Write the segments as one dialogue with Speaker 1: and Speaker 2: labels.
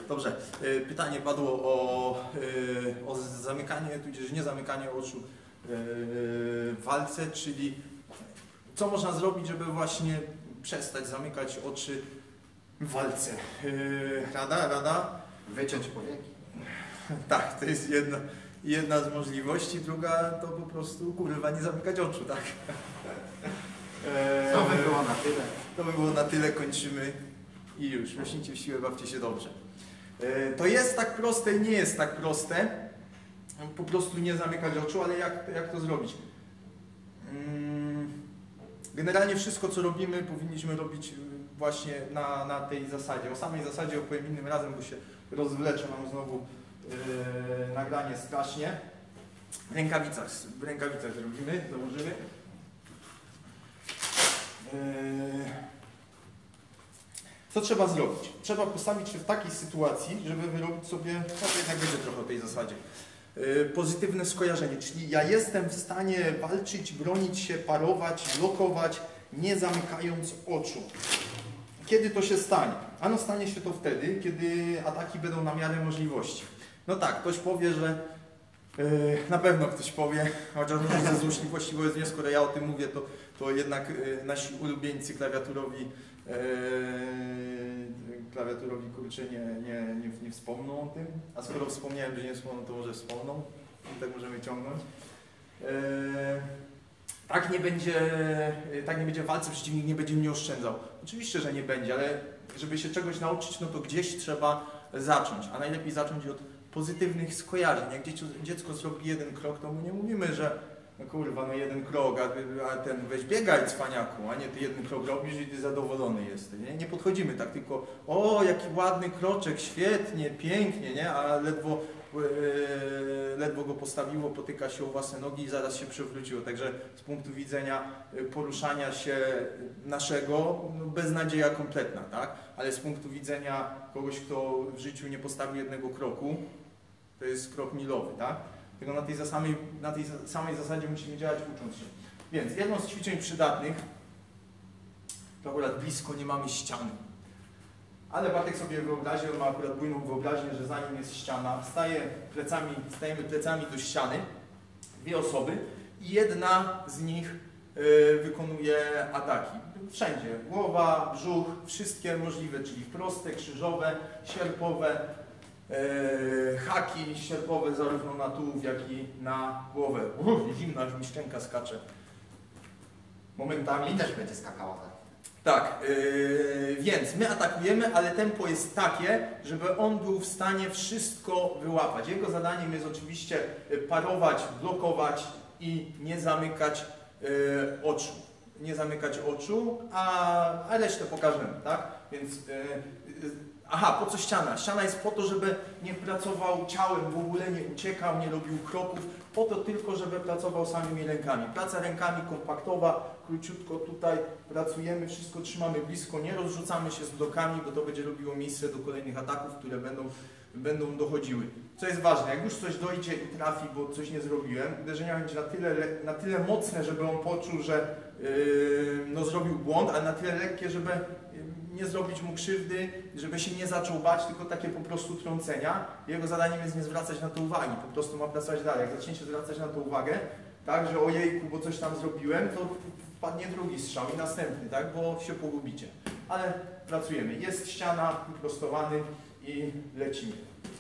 Speaker 1: Dobrze, pytanie padło o zamykanie, tudzież nie zamykanie oczu w walce, czyli co można zrobić, żeby właśnie przestać zamykać oczy w walce. Rada?
Speaker 2: Wyciąć powieki.
Speaker 1: Tak, to jest jedna z możliwości, druga to po prostu kurwa nie zamykać oczu, tak?
Speaker 2: To by było na tyle.
Speaker 1: To by było na tyle, kończymy i już. Rośnijcie w siłę, bawcie się dobrze. To jest tak proste i nie jest tak proste. Po prostu nie zamykać oczu, ale jak to zrobić? Generalnie wszystko, co robimy, powinniśmy robić właśnie na tej zasadzie. O samej zasadzie opowiem innym razem, bo się rozwlecze nam znowu nagranie strasznie. W rękawicach zrobimy, założymy. Co trzeba zrobić? Trzeba postawić się w takiej sytuacji, żeby wyrobić sobie, no to jednak będzie trochę o tej zasadzie, pozytywne skojarzenie, czyli ja jestem w stanie walczyć, bronić się, parować, blokować, nie zamykając oczu. Kiedy to się stanie? Ano stanie się to wtedy, kiedy ataki będą na miarę możliwości. No tak, ktoś powie, że na pewno ktoś powie, chociaż może ze złośliwości wobec mnie, skoro ja o tym mówię, to jednak nasi ulubieńcy klawiaturowi kurczę nie wspomną o tym, a skoro wspomniałem, że nie wspomną, to może wspomną i tak możemy ciągnąć. Tak nie będzie w walce, przeciwnik nie będzie mnie oszczędzał. Oczywiście, że nie będzie, ale żeby się czegoś nauczyć, no to gdzieś trzeba zacząć, a najlepiej zacząć od pozytywnych skojarzeń. Jak dziecko zrobi jeden krok, to mu nie mówimy, że no kurwa, no jeden krok, a ten weź biegaj cwaniaku, a nie ty jeden krok robisz i ty zadowolony jesteś. Nie podchodzimy tak, tylko o jaki ładny kroczek, świetnie, pięknie, nie? A ledwo go postawiło, potyka się o własne nogi i zaraz się przewróciło. Także z punktu widzenia poruszania się naszego, no beznadzieja kompletna, tak? Ale z punktu widzenia kogoś, kto w życiu nie postawił jednego kroku, to jest krok milowy, tak? Tylko na tej samej zasadzie musimy działać, ucząc się. Więc jedną z ćwiczeń przydatnych, to akurat blisko nie mamy ściany. Ale Bartek sobie wyobraził, on ma akurat bujną wyobraźnię, że za nim jest ściana. Stajemy plecami do ściany, dwie osoby i jedna z nich wykonuje ataki. Wszędzie. Głowa, brzuch, wszystkie możliwe, czyli proste, krzyżowe, sierpowe, haki sierpowe zarówno na tułów, jak i na głowę. Zimno, aż mi szczęka skacze. Momentami.
Speaker 2: I też będzie skakała tak.
Speaker 1: Tak, więc my atakujemy, ale tempo jest takie, żeby on był w stanie wszystko wyłapać. Jego zadaniem jest oczywiście parować, blokować i nie zamykać oczu. Nie zamykać oczu, a resztę pokażemy, tak? Więc aha, po co ściana? Ściana jest po to, żeby nie pracował ciałem, w ogóle nie uciekał, nie robił kroków, po to tylko, żeby pracował samymi rękami. Praca rękami kompaktowa, króciutko tutaj pracujemy, wszystko trzymamy blisko, nie rozrzucamy się z blokami, bo to będzie robiło miejsce do kolejnych ataków, które będą dochodziły. Co jest ważne, jak już coś dojdzie i trafi, bo coś nie zrobiłem, uderzenia będzie na tyle mocne, żeby on poczuł, że no, zrobił błąd, ale na tyle lekkie, żeby nie zrobić mu krzywdy, żeby się nie zaczął bać, tylko takie po prostu trącenia. Jego zadaniem jest nie zwracać na to uwagi, po prostu ma pracować dalej. Jak zaczniecie zwracać na to uwagę, tak, że ojejku, bo coś tam zrobiłem, to wpadnie drugi strzał i następny, tak, bo się pogubicie. Ale pracujemy. Jest ściana, wyprostowany i lecimy.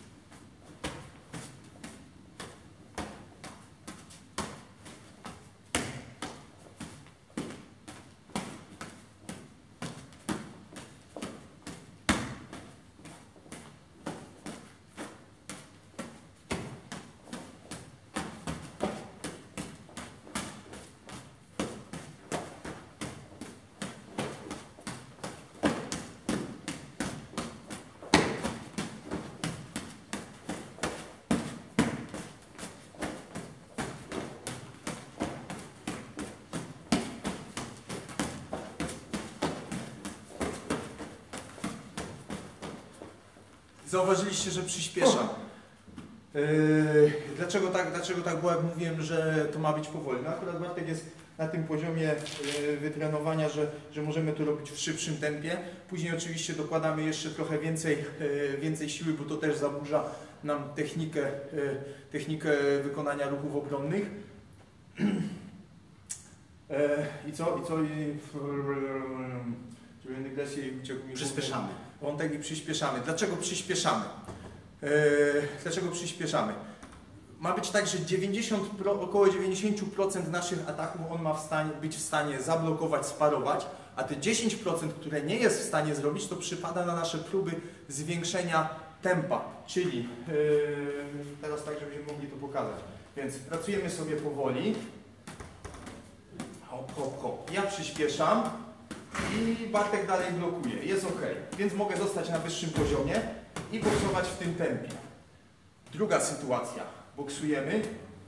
Speaker 1: Zauważyliście, że przyspieszam. Dlaczego tak było, jak mówiłem, że to ma być powoli? No akurat Bartek jest na tym poziomie wytrenowania, że możemy to robić w szybszym tempie. Później oczywiście dokładamy jeszcze trochę więcej siły, bo to też zaburza nam technikę wykonania ruchów obronnych. I co?
Speaker 2: Przyspieszamy.
Speaker 1: Wątek i przyspieszamy. Dlaczego przyspieszamy? Ma być tak, że około 90% naszych ataków on ma być w stanie zablokować, sparować, a te 10%, które nie jest w stanie zrobić, to przypada na nasze próby zwiększenia tempa. Czyli teraz tak, żebyśmy mogli to pokazać. Więc pracujemy sobie powoli. Hop, hop, hop. Ja przyspieszam i Bartek dalej blokuje. Jest ok. Więc mogę zostać na wyższym poziomie i boksować w tym tempie. Druga sytuacja. Boksujemy.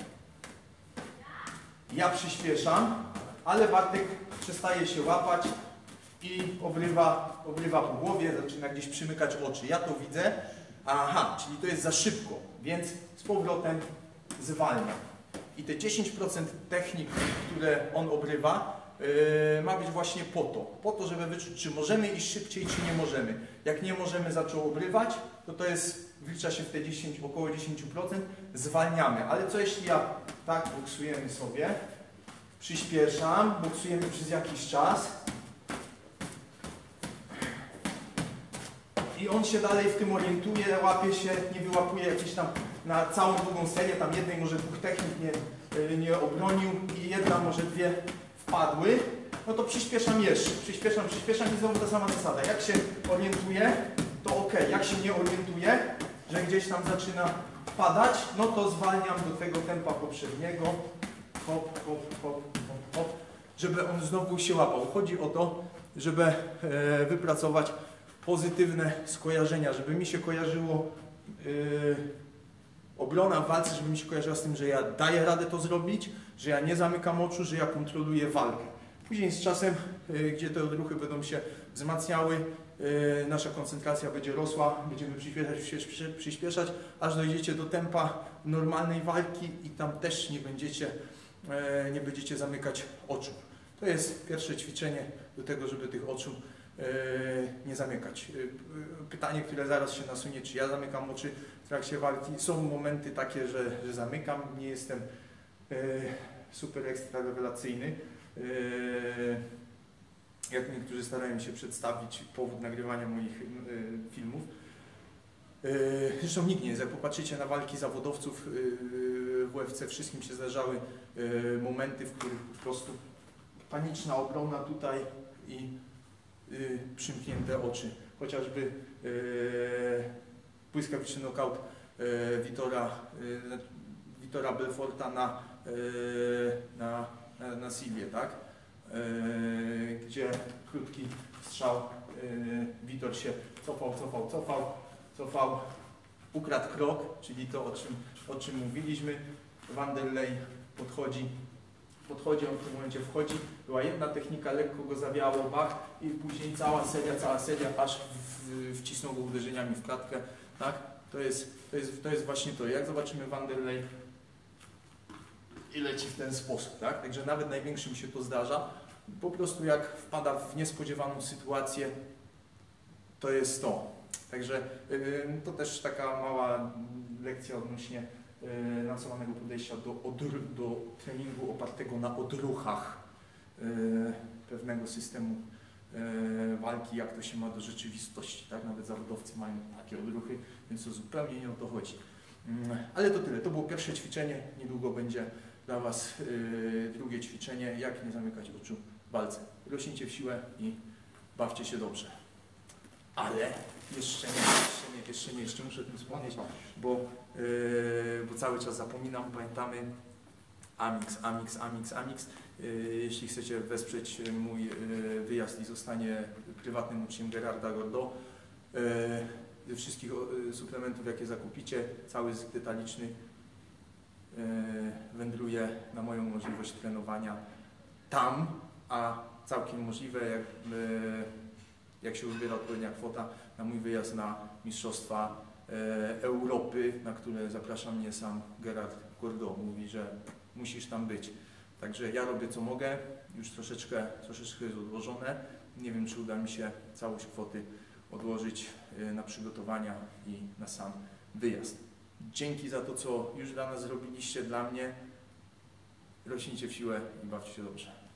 Speaker 1: Ja przyspieszam, ale Bartek przestaje się łapać i obrywa po głowie, zaczyna gdzieś przymykać oczy. Ja to widzę. Aha, czyli to jest za szybko, więc z powrotem zwalniam. I te 10% technik, które on obrywa, ma być właśnie po to, żeby wyczuć, czy możemy iść szybciej, czy nie możemy. Jak nie możemy, zaczął obrywać, wlicza się w te około 10%, zwalniamy. Ale co jeśli ja tak boksujemy sobie, przyspieszam, boksujemy przez jakiś czas i on się dalej w tym orientuje, łapie się, nie wyłapuje jakieś tam na całą drugą serię, tam jednej może dwóch technik nie obronił i jedna, może dwie wpadły, no to przyspieszam jeszcze, przyspieszam i znowu ta sama zasada. Jak się orientuję, to ok. Jak się nie orientuję, że gdzieś tam zaczyna padać, no to zwalniam do tego tempa poprzedniego. Hop, hop, hop, hop, hop, żeby on znowu się łapał. Chodzi o to, żeby wypracować pozytywne skojarzenia, żeby mi się kojarzyło obrona w walce, żeby mi się kojarzyła z tym, że ja daję radę to zrobić, że ja nie zamykam oczu, że ja kontroluję walkę. Później z czasem, gdzie te odruchy będą się wzmacniały, nasza koncentracja będzie rosła, będziemy przyspieszać, aż dojdziecie do tempa normalnej walki i tam też nie będziecie zamykać oczu. To jest pierwsze ćwiczenie do tego, żeby tych oczu nie zamykać. Pytanie, które zaraz się nasunie, czy ja zamykam oczy w trakcie walki. Są momenty takie, że zamykam, nie jestem super ekstra rewelacyjny. Jak niektórzy starają się przedstawić powód nagrywania moich filmów. Zresztą nikt nie jest. Jak popatrzycie na walki zawodowców w UFC, wszystkim się zdarzały momenty, w których po prostu paniczna obrona tutaj i przymknięte oczy. Chociażby błyskawiczny knockout Vitora Belforta na Silvię, tak? Gdzie krótki strzał, Vitor się cofał, ukradł krok, czyli to, o czym mówiliśmy. Wanderlei podchodzi, on w tym momencie wchodzi. Była jedna technika, lekko go zawiało, bach, i później cała seria, aż wcisnął go uderzeniami w klatkę. Tak? To jest właśnie to. Jak zobaczymy Wanderlei i leci w ten sposób. Tak? Także nawet największym się to zdarza. Po prostu jak wpada w niespodziewaną sytuację, to jest to. Także to też taka mała lekcja odnośnie nacelowanego podejścia do treningu opartego na odruchach pewnego systemu walki, jak to się ma do rzeczywistości. Tak? Nawet zawodowcy mają takie odruchy, więc to zupełnie nie o to chodzi. Ale to tyle. To było pierwsze ćwiczenie. Niedługo będzie dla Was drugie ćwiczenie, jak nie zamykać oczu w walce. Rośnijcie w siłę i bawcie się dobrze. Ale jeszcze muszę o tym wspomnieć, bo cały czas zapominam, pamiętamy Amix. Jeśli chcecie wesprzeć mój wyjazd i zostanie prywatnym uczniem Gerarda Gordo, ze wszystkich suplementów, jakie zakupicie, cały zysk detaliczny wędruje na moją możliwość trenowania tam, a całkiem możliwe, jak się uzbiera odpowiednia kwota, na mój wyjazd na Mistrzostwa Europy, na które zaprasza mnie sam Gerard Gordo. Mówi, że musisz tam być. Także ja robię co mogę, już troszeczkę jest odłożone. Nie wiem, czy uda mi się całość kwoty odłożyć na przygotowania i na sam wyjazd. Dzięki za to, co już dla nas zrobiliście, dla mnie. Rośnijcie w siłę i bawcie się dobrze.